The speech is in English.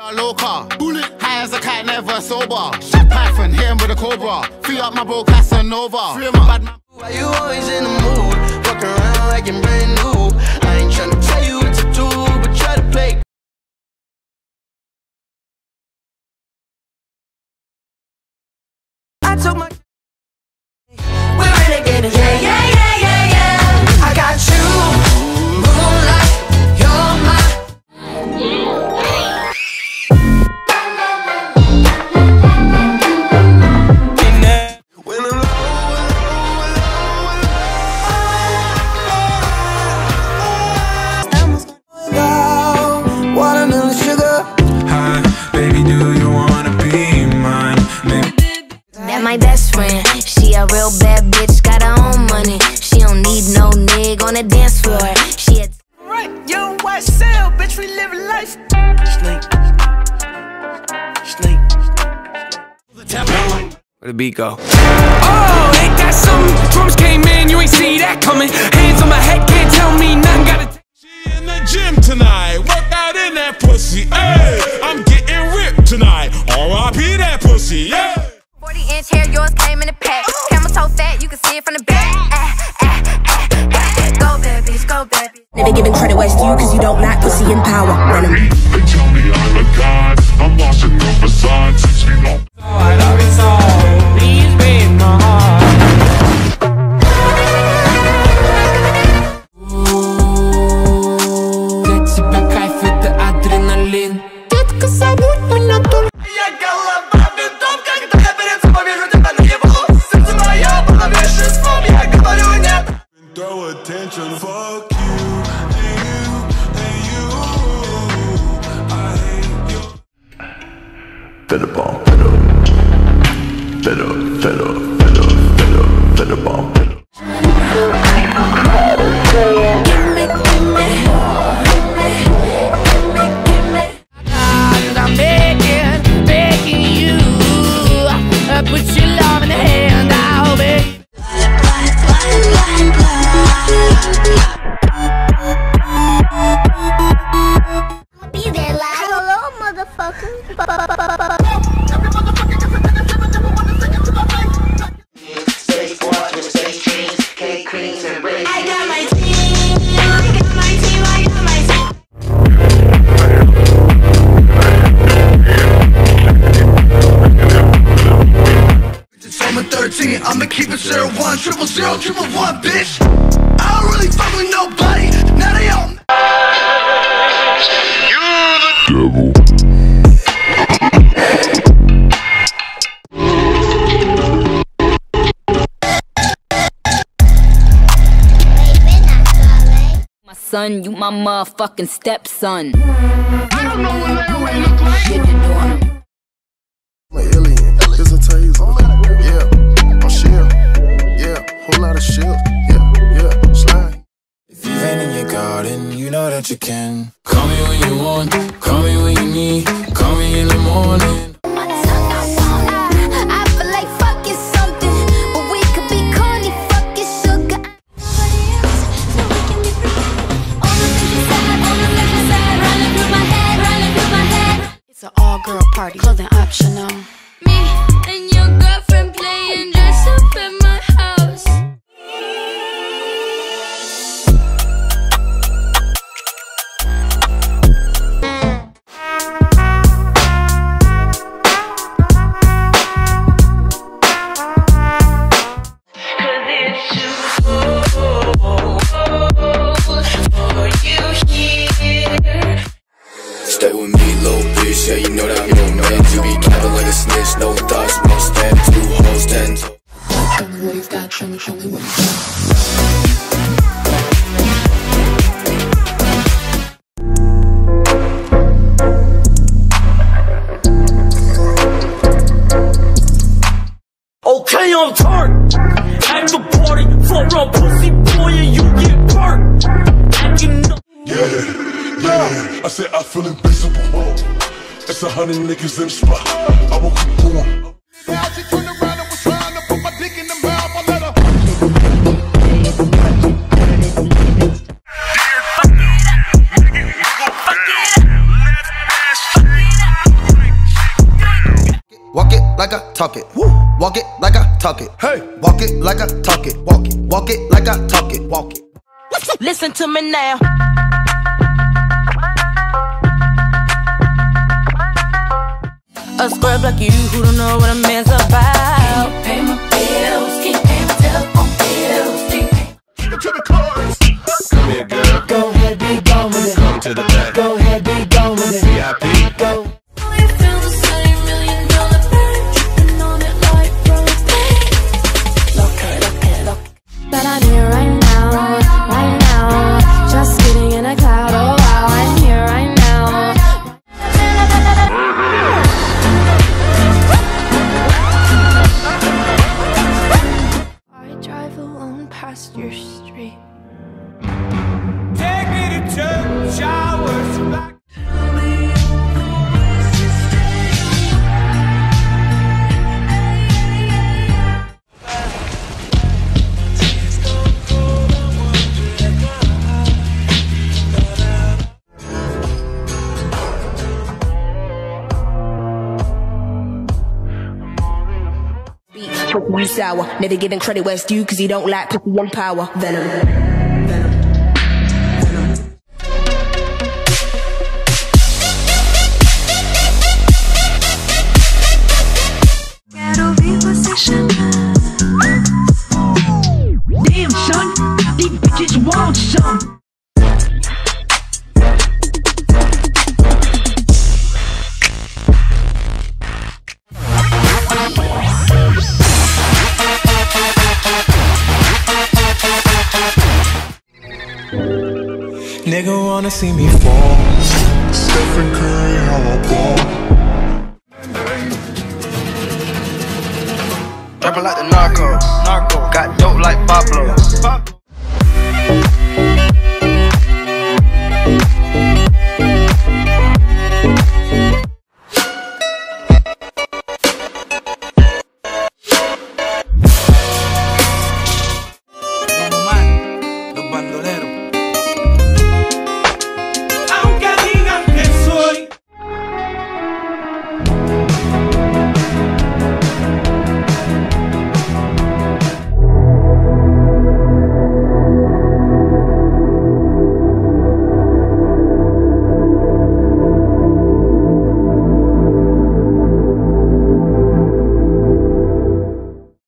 Loca, high as a cat, never sober. Python, hit him with a cobra. Free up my bro Casanova. Free up my bad man. Why you always in the mood? Fuck around like you're brand new. I ain't tryna tell you what to do, but try to play. I took my. We're renegades, yeah, yeah, yeah, yeah, yeah. I got you, moonlight, you're my. My best friend, she a real bad bitch, got her own money. She don't need no nigga on the dance floor. She had right, young white cell, bitch, we living life. Snake, snake. Where the beat go? Oh, ain't that something? Drums came in, you ain't see that coming. Hands on my head, can't tell me nothing. Gotta. She in the gym tonight, work out in that pussy. Hey, I'm getting ripped tonight. R.I.P. that pussy, yeah. 40-inch hair, yours came in a pack. Camel toe fat, you can see it from the back. Go bad bitch, go bad bitch. Never giving credit where it's due, cause you don't lack pussy and power. They tell me I'm a god, I'm lost in the facade. 6 feet long. I love it so, please break my heart. Let's back, I feel the adrenaline. Throw attention, fuck you, and you, I hate you. Fed up, fed up, fed up, fed up, fed up, fed up, fed up, fed up. I'm begging you, put your love in the hand, I'll be. be there like hello, motherfucker. I got my team, I got my team, I got my team. Summer 13, I'ma keep it 01, 000, 111, bitch. I don't really fuck with nobody, now they all. You're the devil. My son, you my motherfucking stepson. I don't know what they always look like. Shit you doing? I'm an alien, there's a taser. Yeah, I'm shield. Yeah, whole lot of shield. Yeah, slide. If you've been in your garden, you know that you can. Call me when you want, call me when you need, call me in the morning. I feel like fucking something, but we could be corny, fucking sugar. It's an all-girl party, clothing optional. Me and your girlfriend playing dress up in my house. Stay with me, little bitch, yeah, you know that I'm your man. You be capping like a snitch, no thoughts, no stand, 2 hoes, 10 toes. Show me what you got, show me what you got. Okay, I'm turned. At the party, flow around pussy boy, and you get burnt. Acting up. Yeah, I said I feel invincible. It's 100 niggas in the spot. I won't keep going. Now she turned around and was trying to put my dick in the mouth. I let her. talk it. Woo. Walk it like I talk it. Hey. Walk it like I talk it. Walk it. Walk it like I talk it. Walk it. Listen to me now. A scrub like you who don't know what a man's about. Can't pay my bills, can't pay my telephone bills. Keep it to the chorus. Come here, girl. Go ahead, be gone with it. Come to the back. Go ahead, be gone with it. VIP. Go. We feel the same $1 million bag, dripping on it like propane. Look it. But I'm here right now, just getting in a cloud. Oh wow, I'm here right now. I drive alone past your street. Take me to church, showers back. You sour, never giving credit where it's due, cause you don't like pussy and power. Venom. Damn, son, these bitches want some. Nigga wanna see me fall. Stephen Curry, how I ball. Rapping like the narco. Got dope like Pablo.